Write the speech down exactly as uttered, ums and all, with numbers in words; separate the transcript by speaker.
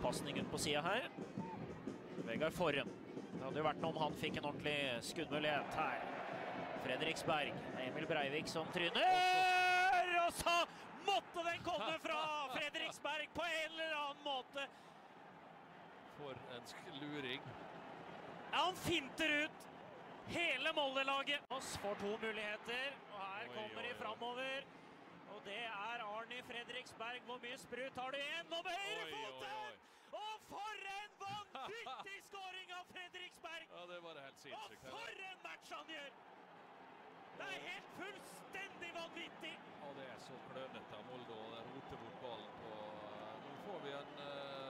Speaker 1: pasning ut på siden her. Vegard Forren. Det hadde jo vært noe om han fikk en ordentlig skuddmulighet her. Fredriksberg. Emil Breivik som tryner! Og så måtte den komme fra Fredriksberg på en eller annen måte.
Speaker 2: For en luring.
Speaker 1: Ja, han finter ut hele Molde-laget. Oss får to muligheter, og her kommer de framover. Og det er Arne Fredriksberg. Hvor mye sprut har du igjen? Nå med høyre foten! Og for en vanvittig skåring av Fredriksberg!
Speaker 2: Ja, det var helt sinnssykt.
Speaker 1: Og for en match han gjør! Det er helt fullstendig vanvittig!
Speaker 2: Ja, det er så klønete av Molde å rote bort ballen på. Nå får vi en...